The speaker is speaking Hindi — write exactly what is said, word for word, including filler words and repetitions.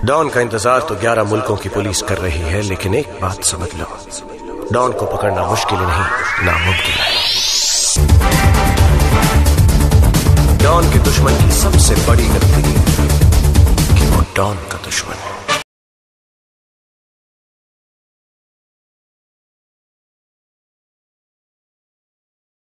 डॉन का इंतजार तो ग्यारह मुल्कों की पुलिस कर रही है, लेकिन एक बात समझ लो, डॉन को पकड़ना मुश्किल नहीं, नामुमकिन है। डॉन के दुश्मन की सबसे बड़ी गलती कि वो डॉन का दुश्मन है।